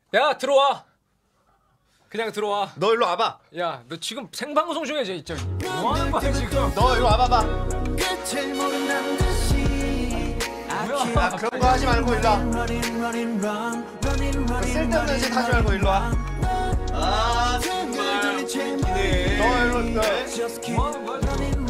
야 들어와. 그냥 들어와. 너 일로 와봐. 야 너 지금 생방송 중에 진짜 뭐 하는 거야 지금? 너 일로 와봐봐. 뭐야? 그런 거 하지 말고 일로 와. 쓸데없는 짓 하지 말고 일로 와. 아 정말 웃기네. 너 일로 뭐 하는 거야 지금?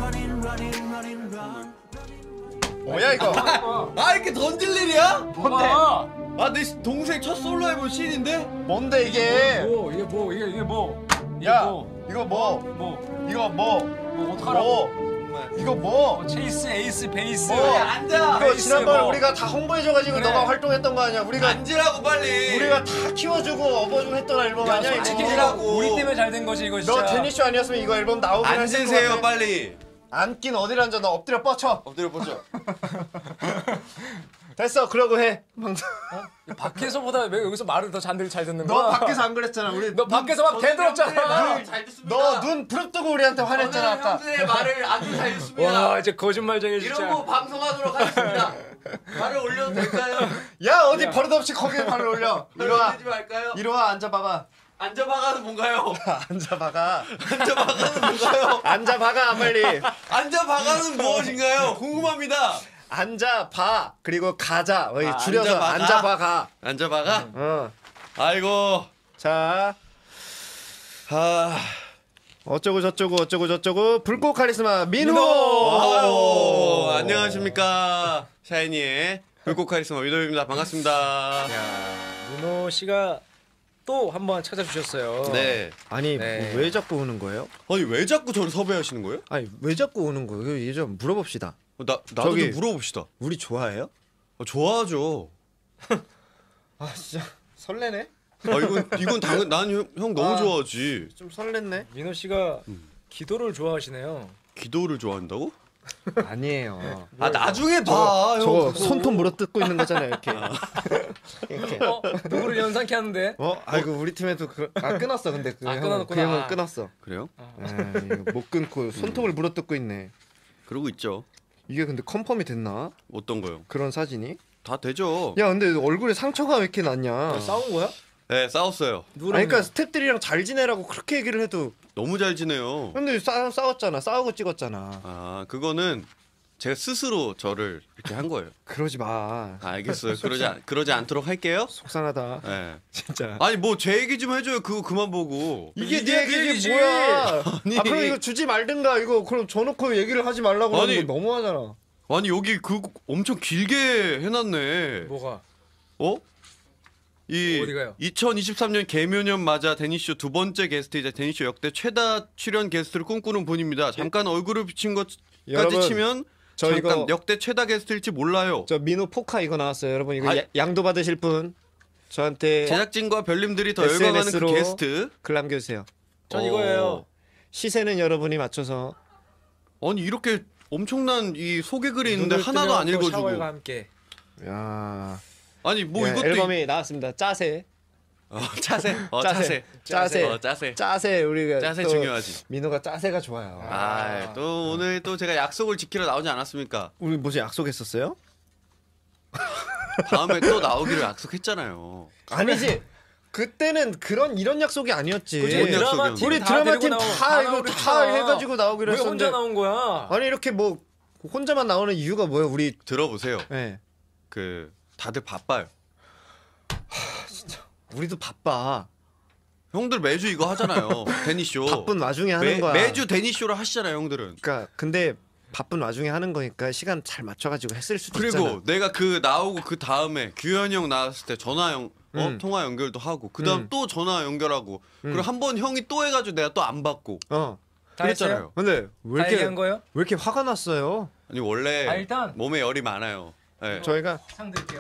뭐야 이거? 아 이렇게 던질 일이야? 뭔데? 아 내 동생 첫 솔로 앨범 씬인데? 뭔데 이게? 이게 뭐? 이게 뭐? 이게 야 뭐? 이거 뭐? 뭐? 이거 뭐? 뭐 어떡하라고? 뭐? 이거 뭐? 체이스 에이스 베이스. 뭐? 앉아. 이거 지난번에 뭐. 우리가 다 홍보해줘가지고 그래. 너가 활동했던 거 아니야? 우리가 앉으라고 빨리. 우리가 다 키워주고 업어주고 했던 앨범 아니야 이거? 솔직히라고. 우리 때문에 잘 된 거지 이거 진짜. 너 데니쇼 아니었으면 이거 앨범 나오긴 했을 것 앉으세요 같아. 빨리. 앉긴 어디를 앉아? 너 엎드려 뻗쳐. 엎드려 보죠. 됐어 그러고 해. 방송. 밖에서보다 왜 여기서 말을 더 잘 듣는 너 거야? 밖에서 안 그랬잖아. 우리 너 밖에서 막 개들었잖아. 잘 듣습니다. 너 눈 부릅뜨고 우리한테 화냈잖아 아까. 형들의 말을 아주 잘 듣습니다. 와 이제 거짓말쟁이 진짜. 이러고 방송하도록 하겠습니다. 발을 올려도 될까요? 야 어디 버릇없이 거기에 발을 올려. 이리 와. 올리지 말까요? 이리 와 앉아봐봐. 앉아봐가는 뭔가요? 앉아봐가. 앉아봐가는 뭔가요? 앉아봐가 빨리. 앉아봐가는 무엇인가요? 궁금합니다. 앉아봐 그리고 가자. 줄여서 앉아봐가? 앉아봐가. 앉아봐가? 어. 아이고. 자 아. 어쩌고 저쩌고 불꽃 카리스마 민호. 아유, 안녕하십니까. 샤이니의 불꽃 카리스마 민호입니다. 반갑습니다. 야 민호 씨가 또 한 번 찾아주셨어요. 네. 아니 네. 왜 자꾸 오는 거예요? 아니 왜 자꾸 저를 섭외하시는 거예요? 아니 왜 자꾸 오는 거예요? 이거 좀 물어봅시다. 나도 저기- 좀 물어봅시다. 우리 좋아해요? 좋아하죠. 아 진짜 설레네. 아 이건 당연 난 형 너무 아. 좋아하지. 좀 설렜네. 민호 씨가 기도를 좋아하시네요. 기도를 좋아한다고? 아니에요. 아 나중에 봐. 형 저거 그거. 손톱 물어뜯고 있는 거잖아요 이렇게. 이렇게. 누구를 연상케 하는데? 아이고 우리 팀에도 끊었어 근데 그 아, 형은 끊어놓구나. 그 형은 끊었어. 그래요? 이거 못 끊고 손톱을 물어뜯고 있네. 그러고 있죠. 이게 근데 컨펌이 됐나? 어떤 거요? 그런 사진이? 다 되죠. 야 근데 얼굴에 상처가 왜 이렇게 났냐? 싸운 거야? 네 싸웠어요. 누구랑? 아니 그러니까 스탭들이랑 잘 지내라고 그렇게 얘기를 해도 너무 잘 지내요. 근데 싸웠잖아. 싸우고 찍었잖아. 아 그거는 제가 스스로 저를 이렇게 한 거예요. 그러지 마. 알겠어요. 그러지 않도록 할게요. 속상하다. 네. 진짜. 아니 뭐 제 얘기 좀 해줘요. 그거 그만 보고. 이게 이게 네 얘기지 얘기지. 뭐야? 아니. 그럼 이거 주지 말든가 이거 그럼 줘놓고 얘기를 하지 말라고 아니. 하는 거 너무하잖아. 아니 여기 그 엄청 길게 해놨네. 뭐가? 어? 이 어디가요? 2023년 개묘년 맞아 데니쇼 두 번째 게스트이자 데니쇼 역대 최다 출연 게스트를 꿈꾸는 분입니다. 잠깐 얼굴을 비친 것까지 여러분, 치면 저 잠깐 이거- 역대 최다 게스트일지 몰라요. 저 민호 포카 이거 나왔어요. 여러분 이거 아니. 양도 받으실 분 저한테 제작진과 별님들이 더 열광하는 그 SNS로 게스트. 글 남겨주세요. 전 이거예요. 시세는 여러분이 맞춰서. 아니 이렇게 엄청난 이 소개글이 있는데 눈을 하나도 안 뜨면 또 읽어주고. 샤워와 함께. 야. 아니 뭐 예, 이것도 앨범이 나왔습니다. 짜세. 짜세. 짜세. 짜세. 짜세. 짜세. 짜세 우리가 짜세 또 중요하지. 민호가 짜세가 좋아요. 또 오늘 또 제가 약속을 지키러 나오지 않았습니까? 우리 뭐지 약속했었어요? 다음에 또 나오기로 약속했잖아요. 아니지. 그때는 이런 약속이 아니었지. 그치, 뭔 드라마 약속이었는데? 팀 우리 다 드라마 데리고 팀 나오- 다 이거 나오고 다 그랬잖아. 해가지고 나오기로 왜 했었는데. 혼자 나온 거야? 아니 이렇게 뭐 혼자만 나오는 이유가 뭐예요? 우리 들어보세요. 네. 그 다들 바빠요. 우리도 바빠. 형들 매주 이거 하잖아요. 데니쇼. 바쁜 와중에 하는 거야. 매주 데니쇼를 하시잖아요, 형들은. 그러니까 근데 바쁜 와중에 하는 거니까 시간 잘 맞춰가지고 했을 수도 그리고 있잖아. 내가 그 나오고 그 다음에 규현이 형 나왔을 때 통화 연결도 하고 그다음 또 전화 연결하고 그리고 한 번 형이 또 해가지고 내가 또 안 받고 다 그랬잖아요. 했어요? 근데 왜 다 이렇게 얘기한 거예요? 왜 이렇게 화가 났어요? 아니 원래 일단 몸에 열이 많아요. 네. 저희가 상 드릴게요.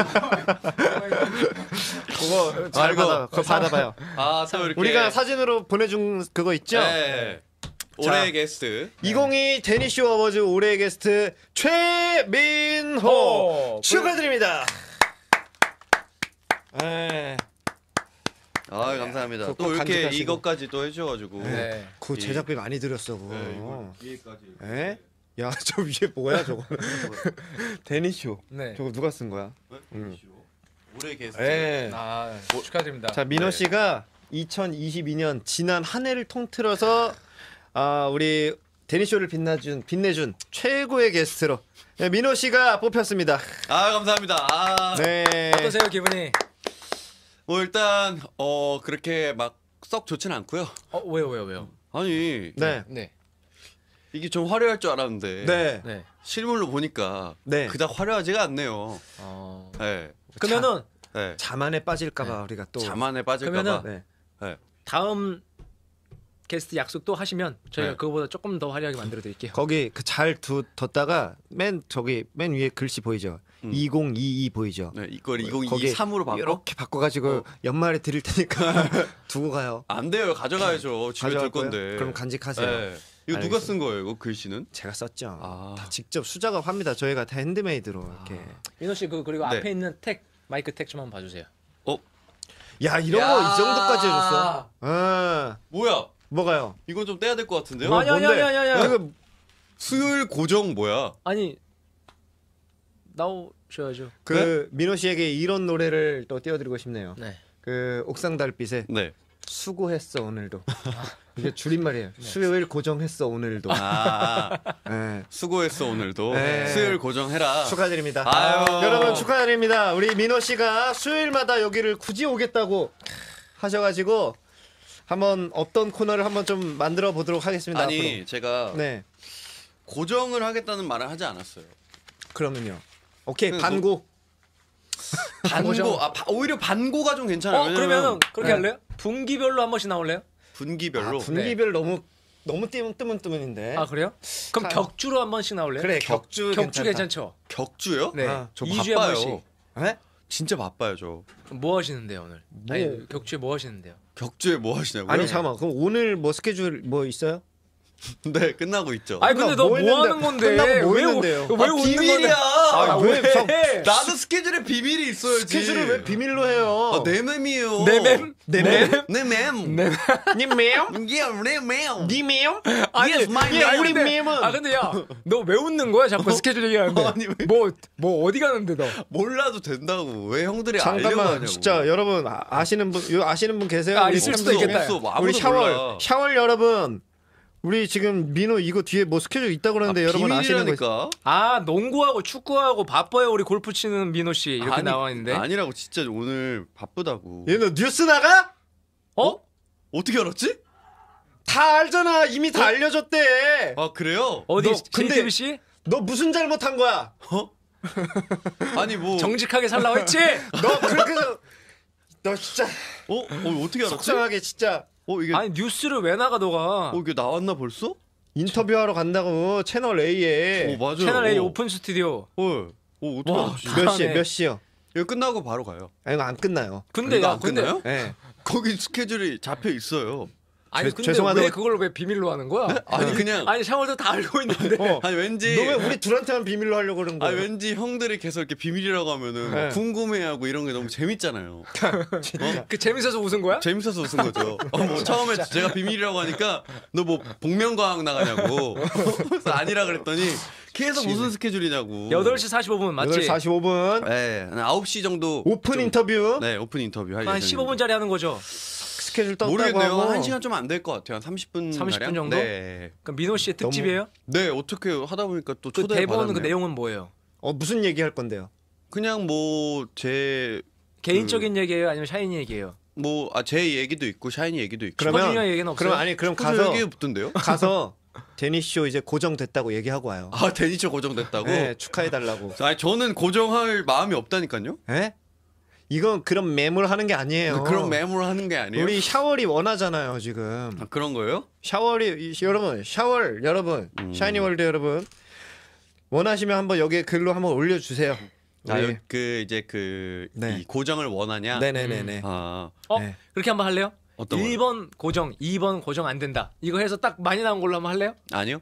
그거 잘 아이고. 받아. 그거 받아봐요. 또 이렇게 우리가 사진으로 보내준 그거 있죠? 네. 올해의 게스트 2022 데니쇼 어워즈 올해의 게스트 최민호 축하드립니다. 네. 아 감사합니다. 꼭 또 이렇게 간직하시고. 이것까지 또 해주셔가지고 네. 그 제작비 많이 들였어 그거. 네, 뒤에까지. 에? 야, 저 위에 뭐야 저거? 데니쇼. 네. 저거 누가 쓴 거야? 데니쇼. 올해 게스트. 예. 아, 축하드립니다. 자 민호 네. 씨가 2022년 지난 한 해를 통틀어서 우리 데니쇼를 빛내준 최고의 게스트로 민호 씨가 뽑혔습니다. 아 감사합니다. 아, 네. 어떠세요 기분이? 뭐 일단 그렇게 막 썩 좋진 않고요. 왜요? 아니 네. 네. 이게 좀 화려할 줄 알았는데 네. 네. 실물로 보니까 네. 그닥 화려하지가 않네요. 어. 네. 그러면은 네. 자만에 빠질까봐 우리가 또 자만에 빠질까봐. 그러면은 네. 네. 다음 게스트 약속 또 하시면 저희가 네. 그거보다 조금 더 화려하게 만들어 드릴게요. 거기 그 잘 뒀다가 맨 위에 글씨 보이죠? 2022 보이죠? 네, 이걸 거기에 2023으로 바꿔? 이렇게 바꿔가지고 연말에 드릴 테니까 두고 가요. 안 돼요. 가져가야죠. 집에 둘 가져갈 거예요? 건데. 그럼 간직하세요. 네. 이거 누가 알겠습니다. 쓴 거예요? 이거 글씨는? 제가 썼죠. 아. 다 직접 수작업 합니다. 저희가 다 핸드메이드로 이렇게. 민호 씨 그리고 네. 앞에 있는 마이크 택 좀 한번 봐주세요. 야 이런 거 이 정도까지 해줬어. 뭐야? 뭐가요? 이건 좀 떼야 될 것 같은데요? 아니, 아니, 뭔데? 아니, 아니, 아니. 이거 수요일 고정 뭐야? 아니 나오셔야죠. 그 민호 씨에게 이런 노래를 또 띄워드리고 싶네요. 네. 그 옥상 달빛에 네. 수고했어 오늘도. 이게 줄임말이에요. 수요일 고정했어 오늘도. 아, 네. 수고했어 오늘도. 네. 수요일 고정해라. 축하드립니다. 아유. 여러분 축하드립니다. 우리 민호 씨가 수요일마다 여기를 굳이 오겠다고 하셔가지고 한번 어떤 코너를 한번 좀 만들어 보도록 하겠습니다. 아니 제가 앞으로. 네. 고정을 하겠다는 말을 하지 않았어요. 그러면요. 오케이 그냥 반고. 반고. 오히려 반고가 좀 괜찮아요. 왜냐면 그러면은 그렇게 네. 할래요? 분기별로 한 번씩 나올래요? 분기별로. 분기별 너무 뜨문뜨문인데. 아 그래요? 그럼 자, 격주로 한 번씩 나올래요? 그래 격주 격주 괜찮다. 괜찮죠? 격주요? 네. 저 2주에 한 바빠요. 번씩. 네? 진짜 바빠요 저. 뭐 하시는데요 오늘? 아니 격주에 뭐 하시는데요? 격주에 뭐 하시냐고요? 아니 잠깐만 그럼 오늘 뭐 스케줄 뭐 있어요? 네 끝나고 있죠. 아니 근데 너 뭐 했는데? 하는 건데? 끝나고 뭐 왜 했는데요? 왜 웃는 비밀이야. 건데? 아, 왜? 왜? 나도 스케줄에 비밀이 있어야지. 스케줄을 왜 비밀로 해요? 내 맴이에요. 내 맴? 내 맴? 내 맴. 네. 니 맴? 이게 내 맴. 니 맴? 아니 Yes, my 야, man. 우리 근데- 맴은 아 근데 야 너 왜 웃는 거야? 자꾸 스케줄 얘기하는데. 아니, 왜- 뭐 어디 가는데 너? 몰라도 된다고. 왜 형들이 알려고 잠깐만 하냐고. 진짜 여러분 아시는 분 계세요? 아, 우리 있을 수도 팬분? 있겠다. 없어. 뭐 우리 아무도 몰라. 샤월 여러분 우리 지금 민호 이거 뒤에 뭐 스케줄 있다고 그러는데 여러분 아시는 거 있어요? 비밀이라니까. 아 농구하고 축구하고 바빠요 우리 골프 치는 민호 씨 이렇게 나와 있는데. 아니라고 진짜 오늘 바쁘다고. 얘너 뉴스 나가? 어? 어떻게 알았지? 다 알잖아 이미 다 알려줬대. 아 그래요? 어디 너 근데- JTBC? 너 무슨 잘못한 거야? 아니 뭐. 정직하게 살라고 했지? 너 그렇게 해서 너 진짜 어떻게 알았지? 속상하게 진짜 이게 아니 뉴스를 왜 나가 너가? 이게 나왔나 벌써? 인터뷰하러 간다고 채널 A에 맞아요. 채널 A 오픈 스튜디오. 어떻게 와, 알았지? 몇 시에 잘하네. 몇 시요? 이거 끝나고 바로 가요. 아 이거 안 끝나요. 근데 이거 야 안 근데 끝나요? 네. 거기 스케줄이 잡혀 있어요. 아니 죄- 근데 죄송하다고- 왜 그걸 왜 비밀로 하는 거야? 아니 그냥 아니 샤워도 다 알고 있는데. 아니 왠지 너 왜 우리 둘한테만 비밀로 하려고 그러는 거야? 왠지 형들이 계속 이렇게 비밀이라고 하면은 네. 궁금해하고 이런 게 너무 재밌잖아요. 그 재밌어서 웃은 거야? 재밌어서 웃은 거죠. 뭐 처음에 제가 비밀이라고 하니까 너 뭐 복면가왕 나가냐고. 그래서 아니라 그랬더니 계속 무슨 스케줄이냐고. 8시 45분 맞지? 8시 45분 네, 9시 정도 오픈 좀- 인터뷰 네, 오픈 인터뷰 할 한 예정입니다. 15분짜리 하는 거죠. 스케줄 떴다고 모르겠네요. 하고 1시간 좀 안 될 것 같아요. 한 30분 30분 가량? 정도? 네. 그럼 민호 씨의 특집이에요? 네, 어떻게 하다 보니까 또 그 초대 대본 그 받았네요. 내용은 뭐예요? 무슨 얘기 할 건데요? 그냥 뭐 제 개인적인 얘기예요? 아니면 샤이니 얘기예요? 제 얘기도 있고 샤이니 얘기도 있고. 그러면 슈퍼주니어 얘기는 없어요? 그럼 가서 가서 얘기 붙던데요? 가서 데니쇼 이제 고정됐다고 얘기하고 와요. 아, 데니쇼 고정됐다고? 네, 축하해 달라고. 아니, 저는 고정할 마음이 없다니까요. 예? 이건 그런 매물 하는 게 아니에요. 그런 매물 하는 게 아니에요. 우리 샤월이 원하잖아요 지금. 그런 거예요? 여러분 샤월 여러분 샤이니 월드 여러분 원하시면 한번 여기에 글로 한번 올려주세요. 우리. 이 고정을 원하냐? 네네네네. 아, 네. 그렇게 한번 할래요? 어떤 거요? 1번 고정, 2번 고정 안 된다. 이거 해서 딱 많이 나온 걸로 한번 할래요? 아니요.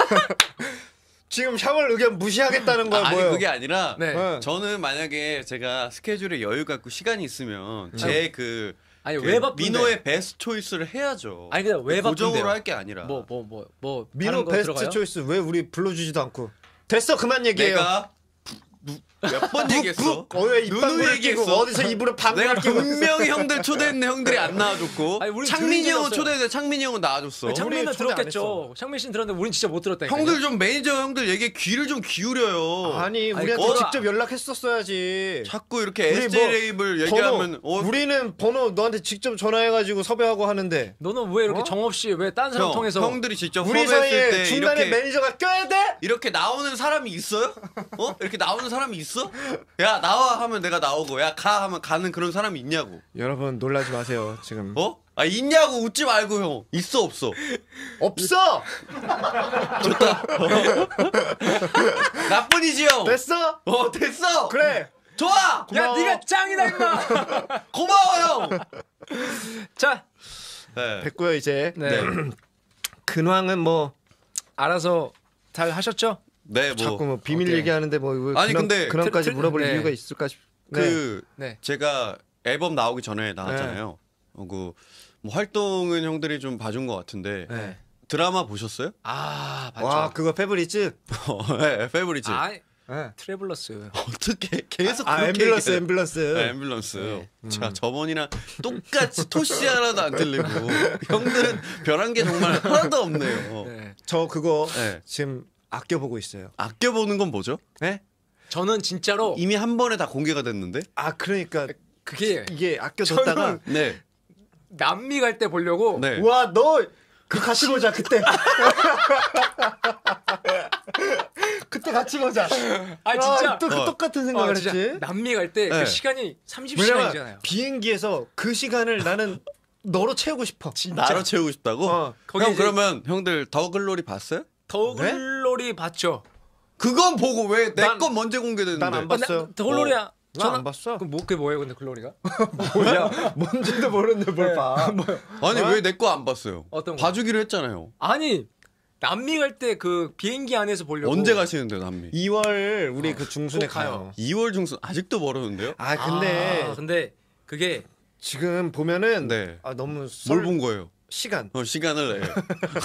지금 샤월 의견 무시하겠다는 거야 아니 뭐예요? 그게 아니라 네. 네. 저는 만약에 제가 스케줄에 여유가 있고 시간이 있으면 그 아니 왜 바쁜데? 민호의 베스트 초이스를 해야죠. 아니 근데 왜 바쁜데요? 고정으로 할 게 아니라. 뭐 민호 다른 거 베스트 들어가요? 초이스 왜 우리 불러주지도 않고 됐어 그만 얘기해요. 내가 몇 번 얘기했어? 왜 입방구를 누누이 끼고 얘기했어. 어디서 입으로 방구를 내가 끼고 분명히 형들 초대했는데 형들이 안 나와줬고 아니, 우린 창민이 들은 형은 적이 초대했는데 창민이 형은 나와줬어. 창민은 우리 초대 안 들었겠죠. 창민 씨는 들었는데 우린 진짜 못 들었다니까. 형들 좀 매니저 형들 얘기에 귀를 좀 기울여요. 아니 아니, 우리한테 그거- 직접 연락했었어야지. 자꾸 이렇게 우리 SJ 뭐 레이블 얘기하면 우리는 번호 너한테 직접 전화해가지고 섭외하고 하는데 너는 왜 이렇게 정없이 왜 딴 사람 통해서 형들이 직접 우리 섭외했을 사이에 때 중간에 이렇게 매니저가 껴야 돼? 이렇게 나오는 사람이 있어요? 이렇게 나오는 사람이 있어? 야 나와 하면 내가 나오고 야 가 하면 가는 그런 사람이 있냐고. 여러분 놀라지 마세요 지금. 아 있냐고 웃지 말고 형. 있어 없어. 없어. 나뿐이지 형. 됐어? 됐어. 그래. 좋아. 야 고마워. 네가 짱이다 임마. 고마워 형. 자, 네. 됐고요 이제. 네. 근황은 뭐 알아서 잘 하셨죠? 네, 뭐 자꾸 뭐 비밀 오케이. 얘기하는데 뭐 아니, 근데 근황까지 틀- 물어볼 네. 이유가 있을까 싶. 그 네. 제가 앨범 나오기 전에 나왔잖아요. 뭐 활동은 형들이 좀 봐준 것 같은데 네. 드라마 보셨어요? 아, 맞죠. 와 그거 페브리즈. 네, 페브리즈. 아, 네. 트래블러스. 어떻게 계속 아 그렇게 앰뷸런스 얘기해요? 앰뷸런스. 네, 앰뷸런스. 자, 저번이랑 똑같이 토시 하나도 안 들리고 형들은 변한 게 정말 하나도 없네요. 네. 저 그거 네. 지금 아껴 보고 있어요. 아껴보는 건 뭐죠? 네? 저는 진짜로 이미 한 번에 다 공개가 됐는데? 아 그러니까 그게 이게 아껴뒀다가 네. 남미 갈 때 보려고 네. 와 너 그 같이 보자 그때. 그때 같이 보자. 아 진짜 또 그 똑같은 생각을 진짜 했지. 남미 갈 때 그 네. 시간이 30시간이잖아요. 왜냐면 비행기에서 그 시간을 나는 너로 채우고 싶어. 나로 채우고 싶다고? 거기 형 이제- 그러면 형들 더글로리 봤어요? 더글로리 봤죠? 그건 보고 왜 내 난- 건 먼저 공개됐는데? 난안 봤어요. 더글로리야. 난 안 봤어. 그럼 그게 뭐예요, 근데 글로리가? 뭐야? 뭔지도 모르는데 뭘 봐. 아니 왜 내 거 안 봤어요? 어떤 거? 봐주기로 했잖아요. 아니 남미 갈 때 그 비행기 안에서 보려고. 언제 가시는데요, 남미? 2월 우리 그 중순에 꼭 가요. 가요. 2월 중순 아직도 멀었는데요? 근데 그게 지금 보면은 네. 너무 뭘 본 거예요? 시간. 시간을 내.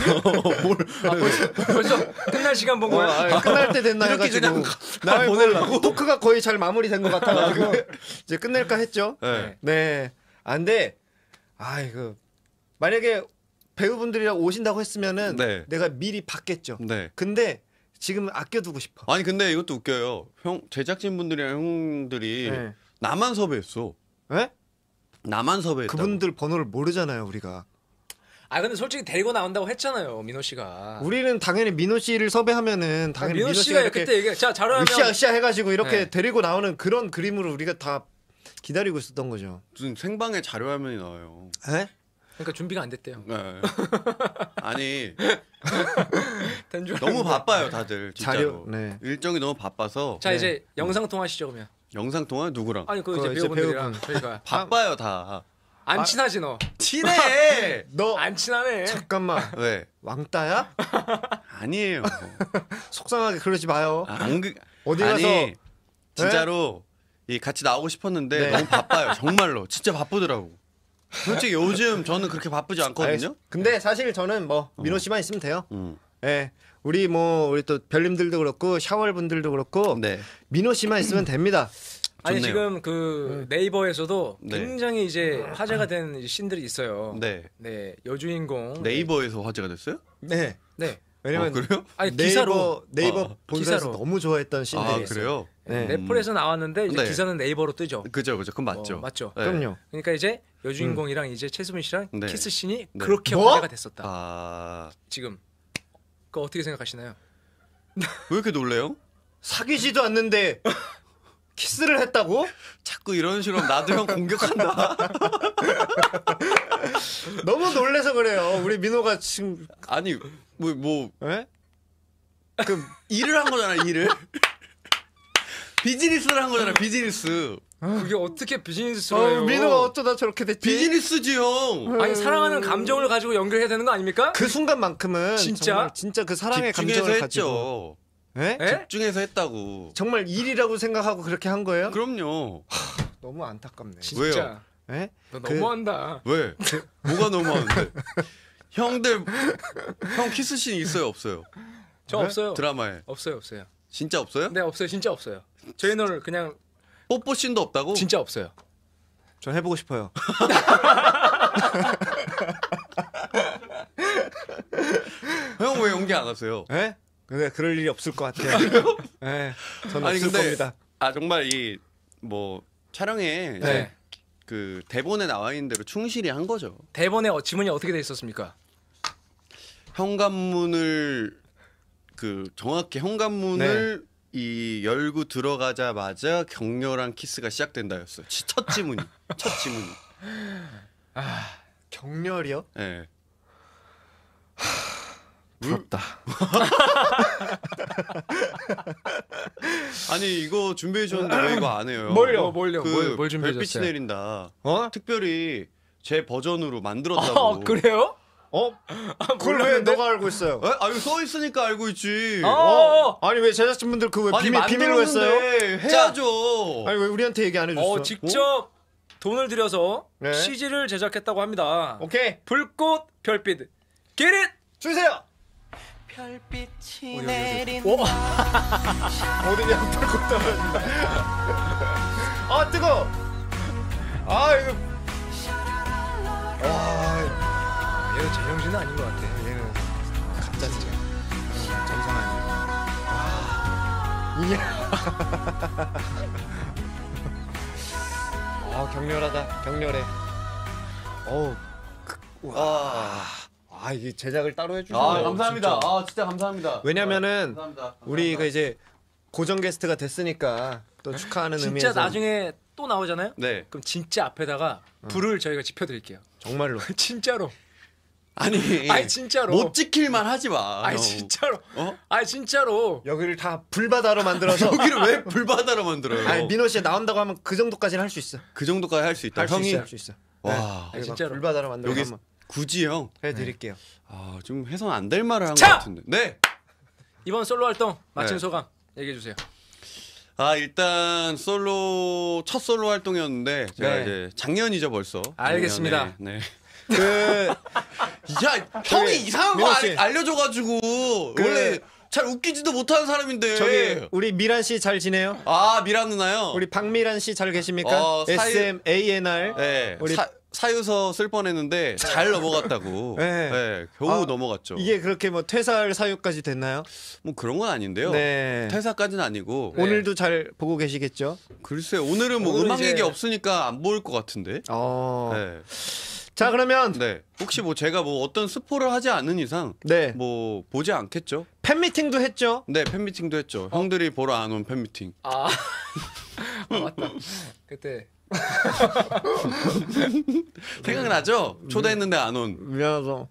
벌써 끝날 시간 본 거야? 끝날 때 됐나 이렇게 해가지고 그냥 나 보내려고? 토크가 거의 잘 마무리된 것 같아가지고 이제 끝낼까 했죠. 네. 네. 안돼. 이거 만약에 배우분들이랑 오신다고 했으면은 네. 내가 미리 받겠죠. 네. 근데 지금 아껴두고 싶어. 아니 근데 이것도 웃겨요. 형 제작진 분들이랑 형들이 네. 나만 섭외했어. 네? 나만 섭외했다. 그분들 번호를 모르잖아요, 우리가. 아 근데 솔직히 데리고 나온다고 했잖아요, 민호 씨가. 우리는 당연히 민호 씨를 섭외하면은 당연히 민호 민호 씨가 이렇게 그때 얘기. 자 자료하면 으쌰으쌰 해가지고 이렇게 네. 데리고 나오는 그런 그림으로 우리가 다 기다리고 있었던 거죠. 무슨 생방에 자료 화면이 나와요. 네? 그러니까 준비가 안 됐대요. 네. 아니 된 줄 너무 알고. 바빠요 다들 진짜로. 자료, 네. 일정이 너무 바빠서. 자 네. 이제 영상 통화하시죠 그러면. 영상 통화 누구랑? 아니 그 그거 이제 이제 배우분들이랑 배우분. 저희가 바빠요 다. 안 친하지 너. 친해. 너 안 친하네. 잠깐만 왜? 왕따야? 아니에요. 속상하게 그러지 마요. 어디 가서- 아니 진짜로 이 같이 나오고 싶었는데 네. 너무 바빠요. 정말로 진짜 바쁘더라고. 솔직히 요즘 저는 그렇게 바쁘지 않거든요. 근데 사실 저는 뭐 민호 씨만 있으면 돼요. 음. 예. 우리 또 별님들도 그렇고 샤월 분들도 그렇고 네. 민호 씨만 있으면 됩니다. 아니 좋네요. 지금 그 네이버에서도 네. 굉장히 이제 화제가 된 이제 씬들이 있어요. 네. 네 여주인공. 네이버에서 화제가 됐어요? 네. 네. 왜냐면 그래요? 아니 네이버 기사로. 본사에서 기사로. 너무 좋아했던 씬들이 아 있어요. 그래요? 네. 넷플에서 나왔는데 이제 네. 기사는 네이버로 뜨죠. 그죠. 그건 맞죠. 맞죠. 네. 그럼요. 그러니까 이제 여주인공이랑 이제 최수빈 씨랑 네. 키스 씬이 네. 그렇게 뭐? 화제가 됐었다. 아, 지금 그거 어떻게 생각하시나요? 왜 이렇게 놀래요? 사귀지도 않는데 키스를 했다고? 자꾸 이런 식으로 하면 나도 형 공격한다. 너무 놀래서 그래요. 우리 민호가 지금 아니 뭐 예? 일을 한 거잖아 일을. 비즈니스를 한 거잖아 비즈니스. 그게 어떻게 비즈니스로 해요? 민호가 어쩌다 저렇게 됐지? 비즈니스지 형. 아니 사랑하는 감정을 가지고 연결해야 되는 거 아닙니까? 그 순간만큼은 진짜? 정말 진짜 그 사랑의 집중해서 감정을 했죠. 가지고 예? 에? 집중해서 했다고. 정말 일이라고 생각하고 그렇게 한 거예요? 그럼요. 너무 안타깝네. 진짜. 왜요? 예? 너 그- 너무한다. 왜? 뭐가 너무하는데? 형들 형 키스씬 있어요 없어요? 저 없어요. 드라마에 없어요. 진짜 없어요? 네, 없어요. 진짜 없어요. 저희는 그냥 뽀뽀 씬도 없다고? 진짜 없어요. 전 해보고 싶어요. 형 왜 연기 안 하세요? 예? 근데 그럴 일이 없을 것 같아요. 예, 저는 없을 겁니다. 아 정말 이 뭐 촬영에 네. 그 대본에 나와 있는 대로 충실히 한 거죠. 대본에 지문이 어떻게 돼 있었습니까? 현관문을 그 정확히 현관문을 이 열고 들어가자마자 격렬한 키스가 시작된다였어요. 첫 지문이. 첫 지문이. 격렬이요? 예. 부럽다. 아니 이거 준비해 줬는데 왜 이거 안 해요? 뭘요? 그 뭘 준비해 별빛이 줬어요? 내린다. 어? 특별히 제 버전으로 만들었다고. 그래요? 어? 그걸 왜 몰랐는데? 너가 알고 있어요? 에? 아 이거 써 있으니까 알고 있지. 아니 왜 제작진분들 그 왜 아니 비밀로 했어요? 만들었는데 해야죠. 아니 왜 우리한테 얘기 안 해줬어? 직접 돈을 들여서 네. CG를 제작했다고 합니다. 오케이 불꽃 별빛 기릿 주세요. 별빛이 어디? 내린다. 어디냐 불꽃 떨어진다. 아 뜨거. 아 이거. 와 얘는 제정신은 아닌 것 같아. 얘는 가짜 진짜. 정상 아니야. 이게. 아 격렬하다. 격렬해. 어우. 아 이게 제작을 따로 해주셔서 아 감사합니다. 진짜. 아 진짜 감사합니다. 왜냐면은 감사합니다. 우리가 이제 고정 게스트가 됐으니까 또 축하하는 진짜 의미에서 나중에 또 나오잖아요. 네. 그럼 진짜 앞에다가 불을 저희가 지펴드릴게요. 정말로 진짜로. 아니. 아니 진짜로. 못 지킬만 하지 마. 아니 형. 진짜로. 어? 아니 진짜로. 여기를 다 불바다로 만들어서 여기를 왜 불바다로 만들어요? 아니 민호 씨 나온다고 하면 그 정도까지는 할 수 있어. 그 정도까지 할 수 있다. 할 수 형이 있어. 할 수 있어. 와. 네, 진짜로. 불바다로 만들어 여기 한번 굳이 형. 해드릴게요. 아, 좀 해선 안 될 말을 한 것 자! 같은데. 네. 이번 솔로 활동 마친 네. 소감 얘기해 주세요. 아, 일단 첫 솔로 활동이었는데 제가 네. 이제 작년이죠, 벌써. 알겠습니다. 작년에, 네. 그 야, 형이 이상한 거 민호 씨. 알려줘 가지고 원래 잘 웃기지도 못하는 사람인데. 저기 우리 미란 씨 잘 지내요? 아, 미란 누나요? 우리 박미란 씨 잘 계십니까? SMANR. 네. 우리 사유서 쓸 뻔했는데 잘 넘어갔다고. 네. 네. 겨우 아, 넘어갔죠. 이게 그렇게 뭐 퇴사할 사유까지 됐나요? 뭐 그런 건 아닌데요. 네. 퇴사까지는 아니고. 오늘도 잘 보고 계시겠죠? 글쎄 오늘은 뭐 오늘 음악 이제- 얘기 없으니까 안 보일 것 같은데. 어. 네. 자 그러면 네. 혹시 뭐 제가 뭐 어떤 스포를 하지 않는 이상 네 뭐 보지 않겠죠? 팬미팅도 했죠. 네, 팬미팅도 했죠. 형들이 보러 안 온 팬미팅. 아, 맞다. 그때 생각나죠? 초대했는데 안 온. 미안하다.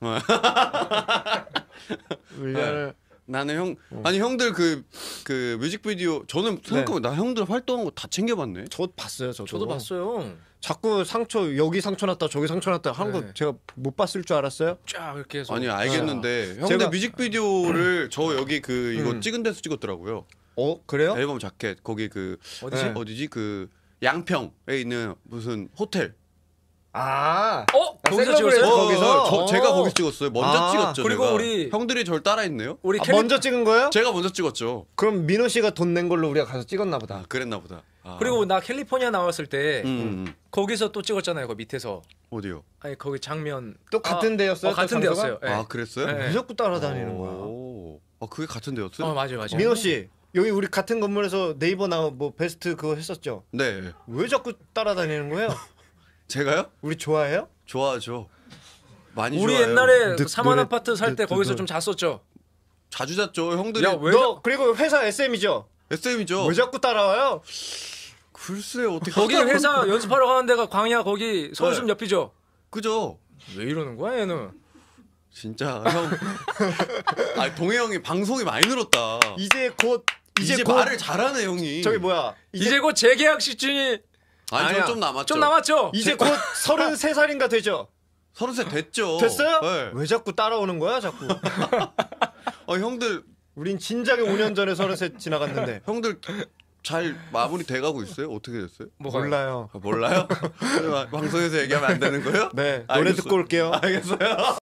미안해. 나는 형 아니 형들 그 뮤직비디오 저는 생각해보면 나 형들 활동한 거 다 챙겨봤네. 저 봤어요. 저도 봤어요. 자꾸 상처 여기 상처 났다 저기 상처 났다 하는 거 네. 제가 못 봤을 줄 알았어요. 쫙 이렇게 해서. 아니 알겠는데 형들 제가- 뮤직비디오를 저 여기 그 이거 찍은 데서 찍었더라고요. 어 그래요? 앨범 자켓 거기 그 어디지? 네. 어디지 그 양평에 있는 무슨 호텔. 아 거기서 셀러브레이트 찍었어요? 거기서? 제가 거기 찍었어요. 먼저 아, 찍었죠. 그리고 내가. 우리- 형들이 저를 따라했네요. 우리 먼저 찍은 거예요? 제가 먼저 찍었죠. 그럼 민호 씨가 돈 낸 걸로 우리가 가서 찍었나 보다. 아 그랬나 보다. 아. 그리고 나 캘리포니아 나왔을 때 음. 거기서 또 찍었잖아요. 그 밑에서. 어디요? 아니 거기 장면 또 같은 데였어요? 또 같은 장소가? 데였어요. 네. 아 그랬어요? 네. 왜 자꾸 따라다니는 거야? 오. 아 그게 같은 데였어요? 맞아요, 맞아요. 민호 씨 여기 우리 같은 건물에서 네이버 나 뭐 베스트 그거 했었죠? 네. 왜 자꾸 따라다니는 거예요? 제가요? 우리 좋아해요? 좋아하죠. 많이 우리 좋아해요. 옛날에 늑- 사만 노래- 아파트 살 때 늑- 거기서 늑- 좀 잤었죠. 자주 잤죠. 형들이 야, 왜 너 그리고 회사 SM이죠? SM이죠. 왜 자꾸 따라와요? 글쎄 어떻게 거기 회사 연습하러 가는 데가 광야 거기 서울숲 네. 옆이죠. 그죠? 왜 이러는 거야 얘는? 진짜 형. 아 동해 형이 방송이 많이 늘었다. 이제 곧 이제 곧 말을 잘하네 형이. 저기 뭐야? 이제 곧 재계약 시즌이 아니 아니야. 좀 남았죠. 좀 남았죠. 이제 곧 33살인가 되죠? 30살 됐죠. 됐어요? 네. 왜 자꾸 따라오는 거야, 자꾸? 형들 우린 진작에 5년 전에 33 지나갔는데. 형들 잘 마무리 돼가고 있어요? 어떻게 됐어요? 뭐가요? 몰라요. 아, 몰라요? 방송에서 얘기하면 안 되는 거예요? 네, 노래 알겠어. 듣고 올게요. 알겠어요.